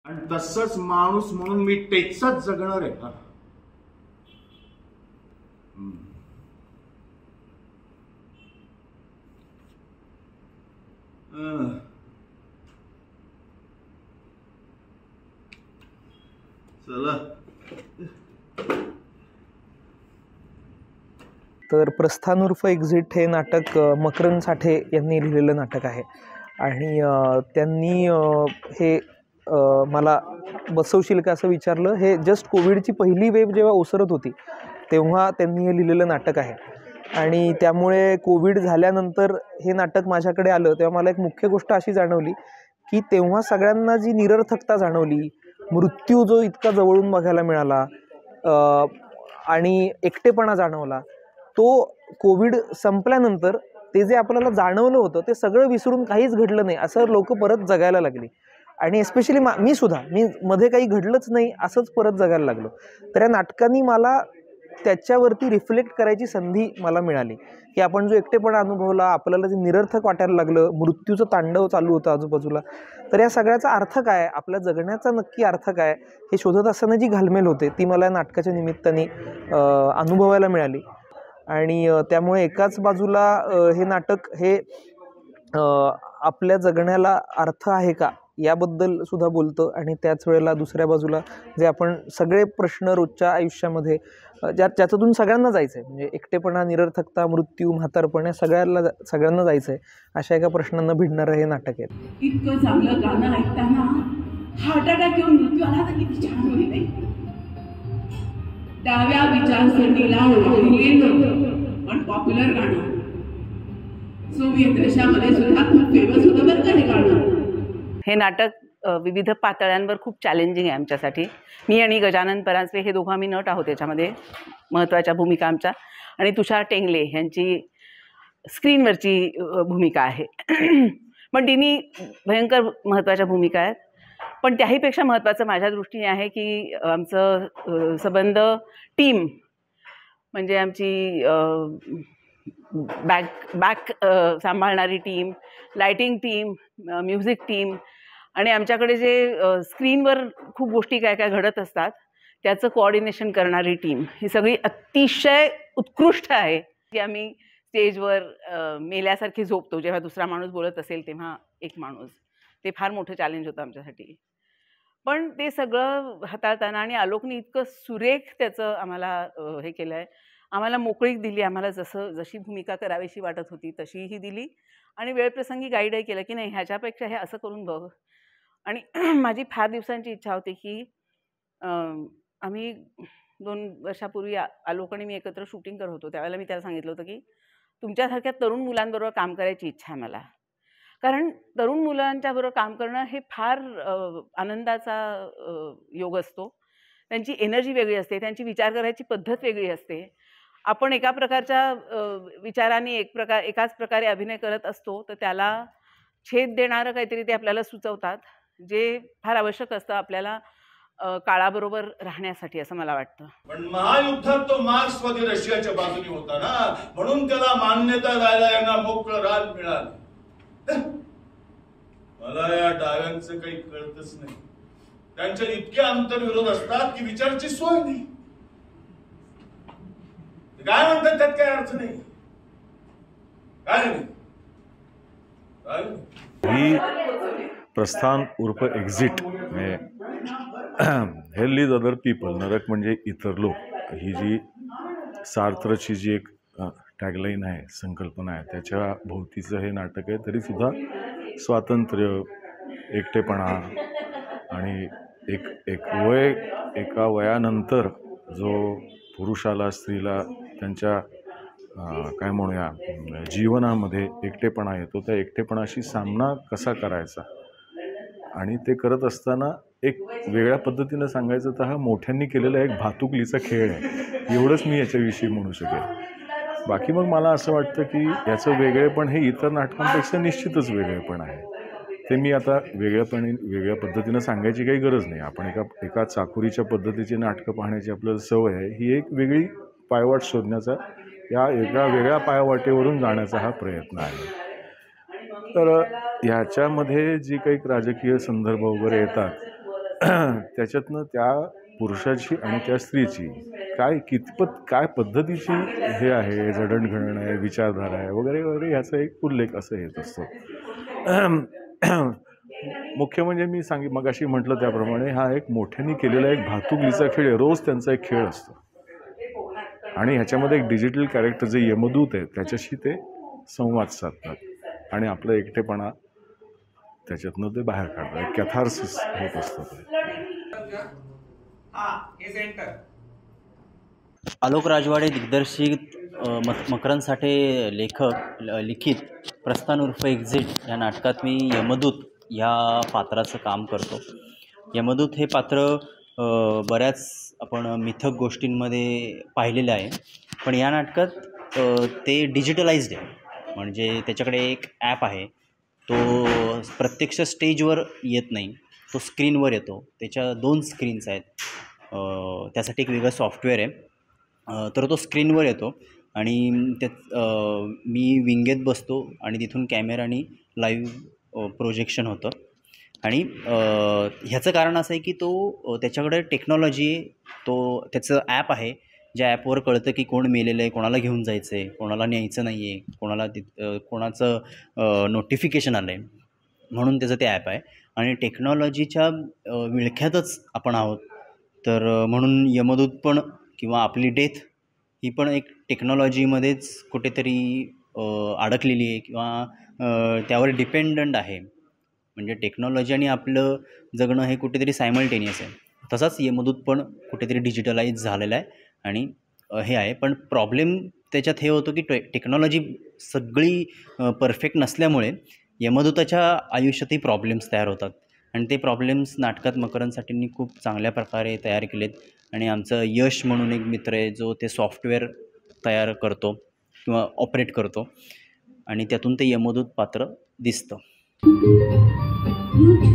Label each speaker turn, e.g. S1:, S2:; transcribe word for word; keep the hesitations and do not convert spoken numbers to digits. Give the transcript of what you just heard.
S1: आणि तसंच माणूस म्हणून मी टेक्सास जगणार आहे का? चला.
S2: तर प्रस्थान उर्फ एक्झिट हे नाटक मकरंद साठे यांनी लिहिलेलं नाटक आहे आणि त्यांनी हे मला बसवशील का असं विचारलं. हे जस्ट कोविडची पहिली वेव जेव्हा ओसरत होती तेव्हा त्यांनी हे लिहिलेलं नाटक आहे आणि त्यामुळे कोविड झाल्यानंतर हे नाटक माझ्याकडे आलं तेव्हा मला एक मुख्य गोष्ट अशी जाणवली की तेव्हा सगळ्यांना जी निरर्थकता जाणवली, मृत्यू जो इतका जवळून बघायला मिळाला आणि एकटेपणा जाणवला, तो कोविड संपल्यानंतर ते जे आपल्याला जाणवलं होतं ते सगळं विसरून काहीच घडलं नाही असं लोक परत जगायला लागली. आणि एस्पेशली मा मी सुद्धा मी मध्ये काही घडलंच नाही असंच परत जगायला लागलो. तर या नाटकांनी मला त्याच्यावरती रिफ्लेक्ट करायची संधी मला मिळाली की आपण जो एकटेपणा अनुभवला, आपल्याला जे निरर्थक वाटायला लागलं, मृत्यूचं तांडव चालू होतं आजूबाजूला, तर या सगळ्याचा अर्थ काय, आपल्या जगण्याचा नक्की अर्थ काय हे शोधत असताना जी घालमेल होते ती मला या नाटकाच्या निमित्ताने अनुभवायला मिळाली. आणि त्यामुळे एकाच बाजूला हे नाटक हे आपल्या जगण्याला अर्थ आहे का याबद्दल सुद्धा बोलतं आणि त्याच वेळेला दुसऱ्या बाजूला जे आपण सगळे प्रश्न रोजच्या आयुष्यामध्ये ज्या ज्याच्यातून सगळ्यांना जायचं आहे, म्हणजे एकटेपणा, निरर्थकता, मृत्यू, म्हातारपण या सगळ्याला सगळ्यांना जायचं आहे अशा एका प्रश्नांना भिडणारं हे नाटक आहे.
S3: इतकं चांगलं गाणं ऐकताना हार्ट अटॅक येऊन मृत्यू आला तर किती छान होईल नाही. डाव्या विचारसरणीला वाहिलेलं पण पॉप्युलर गाणं, सोव्हिएत रशियामध्ये सुद्धा खूप फेमस होतं बरं का हे गाणं.
S4: हे नाटक विविध पातळ्यांवर खूप चॅलेंजिंग आहे आमच्यासाठी. मी आणि गजानन परांजपे हे दोघं आम्ही नट आहोत याच्यामध्ये, महत्त्वाच्या भूमिका आमच्या, आणि तुषार टेंगले यांची स्क्रीनवरची भूमिका आहे. पण तिन्ही भयंकर महत्त्वाच्या भूमिका आहेत. पण त्याहीपेक्षा महत्त्वाचं माझ्या दृष्टीने आहे की आमचं संबंध टीम, म्हणजे आमची बॅक बॅक सांभाळणारी team, lighting team, music team आणि आमच्याकडे जे स्क्रीनवर खूप गोष्टी काय काय घडत असतात त्याचं कोऑर्डिनेशन करणारी टीम, ही सगळी अतिशय उत्कृष्ट आहे. की आम्ही स्टेजवर मेल्यासारखी झोपतो जेव्हा दुसरा माणूस बोलत असेल तेव्हा एक माणूस, ते फार मोठं चॅलेंज होतं आमच्यासाठी. पण ते सगळं हाताळताना आणि आलोकने इतकं सुरेख त्याचं आम्हाला हे केलं आहे, आम्हाला मोकळीक दिली, आम्हाला जसं जशी भूमिका करावीशी वाटत होती तशीही दिली आणि वेळप्रसंगी गाईडही केलं की नाही ह्याच्यापेक्षा हे असं करून बघ. आणि माझी फार दिवसांची इच्छा होती की आम्ही दोन वर्षापूर्वी आलोक आणि मी एकत्र शूटिंग करत होतो त्यावेळेला मी त्याला सांगितलं होतं की तुमच्यासारख्या तरुण मुलांबरोबर काम करायची इच्छा आहे मला, कारण तरुण मुलांच्याबरोबर काम करणं हे फार आनंदाचा योग असतो. त्यांची एनर्जी वेगळी असते, त्यांची विचार करायची पद्धत वेगळी असते. आपण एका प्रकारच्या विचाराने एक प्रकार एकाच प्रकारे अभिनय करत असतो तर त्याला छेद देणारं काहीतरी ते आपल्याला सुचवतात, जे फार आवश्यक असतं आपल्याला काळाबरोबर राहण्यासाठी असं मला वाटतं.
S1: पण महायुद्धात तो मार्क्सवादी रशियाच्या बाजूने होता ना, म्हणून त्याला मान्यता द्यायला यांना मोकळं रान मिळालं. मला या डाव्यांचं काही कळतच नाही. त्यांच्या इतके आंतरविरोध असतात की विचारची सोय नाही. काय म्हणतात त्यात काही अर्थ नाही. काय नाही
S5: ही प्रस्थान उर्फ exit hell is other people, नरक म्हणजे इतर लोक, ही जी सार्थची जी एक टॅगलाईन आहे, संकल्पना आहे, त्याच्या भोवतीचं हे नाटक आहे. तरीसुद्धा स्वातंत्र्य, एकटेपणा आणि एक एक वय, एका वयानंतर जो पुरुषाला स्त्रीला त्यांच्या काय म्हणूया जीवनामध्ये एकटेपणा येतो, त्या एकटेपणाशी सामना कसा करायचा आणि ते करत असताना एक वेगळ्या पद्धतीनं सांगायचं तर हा मोठ्यांनी केलेला एक भातुकलीचा खेळ आहे, एवढंच मी याच्याविषयी म्हणू शकेन. बाकी मग मला असं वाटतं की याचं वेगळेपण हे इतर नाटकांपेक्षा निश्चितच वेगळेपण आहे. ते मी आता वेगळ्यापणे वेगळ्या पद्धतीनं सांगायची काही गरज नाही. आपण एका एका चाकोरीच्या पद्धतीची नाटकं पाहण्याची आपल्याला सवय आहे, ही एक वेगळी पायवाट शोधण्याचा, या एका वेगळ्या पायवाटेवरून जाण्याचा हा प्रयत्न आहे. तर ह्याच्यामध्ये जी काही राजकीय संदर्भ वगैरे येतात त्याच्यातनं त्या पुरुषाची आणि त्या स्त्रीची काय कितपत काय पद्धतीची हे आहे, जडणघडण आहे, विचारधारा आहे वगैरे वगैरे ह्याचा एक उल्लेख असं येत असतो. मुख्य म्हणजे मी सांगी मगाशी म्हटलं त्याप्रमाणे हा एक मोठ्याने केलेला एक भातुकलीचा खेळ आहे. रोज त्यांचा एक खेळ असतो आणि ह्याच्यामध्ये एक डिजिटल कॅरेक्टर जे यमदूत आहे त्याच्याशी ते संवाद साधतात आणि आपला एकटेपणा त्याच्यातनं ते बाहेर काढतात. एक कॅथार्सिस होत असतं ते.
S6: आलोक राजवाडे दिग्दर्शित मक मकरंद साठे लेखक लिखित प्रस्थान उर्फ एक्झिट या नाटकात मी यमदूत ह्या पात्राचं काम करतो. यमदूत हे पात्र बऱ्याच आपण मिथक गोष्टींमध्ये पाहिलेलं आहे, पण या नाटकात ते डिजिटलाइज्ड आहे. म्हणजे त्याच्याकडे एक ॲप आहे, तो प्रत्यक्ष स्टेजवर येत नाही, तो स्क्रीनवर येतो. त्याच्या दोन स्क्रीन्स आहेत, त्यासाठी एक वेगळं सॉफ्टवेअर आहे. तर तो स्क्रीनवर येतो आणि त्यात मी विंगेत बसतो आणि तिथून कॅमेरानी लाईव्ह प्रोजेक्शन होतं. आणि ह्याचं कारण असं आहे की तो त्याच्याकडे टेक्नॉलॉजी, तो त्याचं ॲप आहे, ज्या ॲपवर कळतं की कोण मेलेलं आहे, कोणाला घेऊन जायचं आहे, कोणाला न्यायचं नाही आहे, कोणाला ति कोणाचं नोटिफिकेशन आलं आहे, म्हणून त्याचं ते ॲप आहे. आणि टेक्नॉलॉजीच्या विळख्यातच आपण आहोत, तर म्हणून यमदूत पण किंवा आपली डेथ ही पण एक टेक्नॉलॉजीमध्येच कुठेतरी अडकलेली आहे किंवा त्यावर डिपेंडंट आहे. म्हणजे टेक्नॉलॉजी आणि आपलं जगणं हे कुठेतरी सायमल्टेनियस आहे. तसाच यमदूत पण कुठेतरी डिजिटलाइज झालेला आहे आणि हे आहे. पण प्रॉब्लेम त्याच्यात हे होतं की टे टेक्नॉलॉजी सगळी परफेक्ट नसल्यामुळे यमदूताच्या आयुष्यातही प्रॉब्लेम्स तयार होतात आणि ते प्रॉब्लेम्स नाटकात मकरंद साठेंनी खूप चांगल्या प्रकारे तयार केलेत. आणि आमचं यश म्हणून एक मित्र आहे जो ते सॉफ्टवेअर तयार करतो किंवा ऑपरेट करतो आणि त्यातून ते यमदूत पात्र दिसतं.